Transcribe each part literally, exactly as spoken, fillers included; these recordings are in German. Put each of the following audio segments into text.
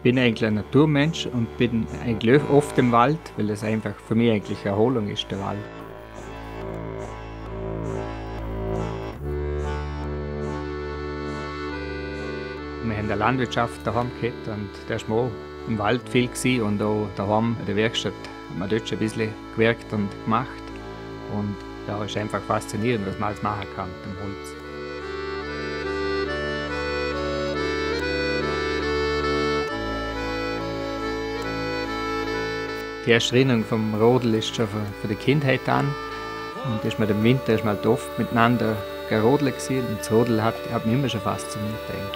bin eigentlich ein Naturmensch und bin eigentlich oft im Wald, weil es einfach für mich eigentlich Erholung ist, der Wald. Wir haben eine Landwirtschaft daheim gehabt und da war man auch im Wald viel gewesen und auch daheim in der Werkstatt haben wir dort schon ein bisschen gewerkt und gemacht. Und ja, es ist einfach faszinierend, was man alles machen kann mit dem Holz. Die erste Erinnerung vom Rodeln ist schon von, von der Kindheit an. Und ist man im Winter ist man halt oft miteinander rodeln gewesen. Und das Rodeln hat, hat mich immer schon fasziniert eigentlich.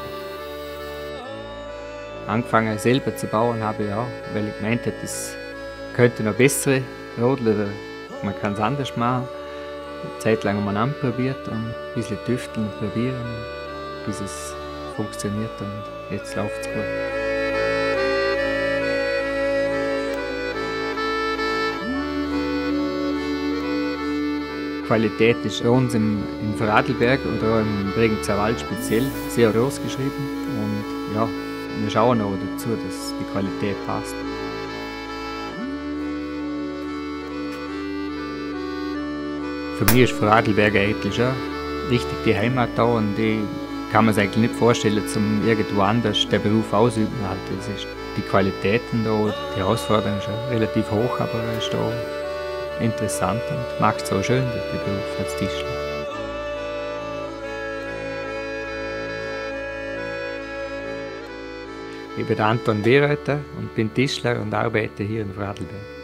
Angefangen selber zu bauen habe ich auch, weil ich gemeint habe, es könnte noch bessere Rodeln oder man kann es anders machen. Eine Zeit lang haben wir anprobiert und ein bisschen tüfteln und probieren, bis es funktioniert und jetzt läuft es gut. Die Qualität ist bei uns im, im Vorarlberg oder auch im Bregenzer Wald speziell sehr groß geschrieben. Und ja, wir schauen auch dazu, dass die Qualität passt. Für mich ist Vorarlberg eigentlich schon richtig die Heimat da und ich kann mir es eigentlich nicht vorstellen, zum irgendwo anders den Beruf ausüben. Halt. Das ist die Qualitäten da, die Herausforderung ist schon relativ hoch, aber er ist da interessant und macht es auch schön, den Beruf als Tischler. Ich bin Anton Berreuther und bin Tischler und arbeite hier in Vorarlberg.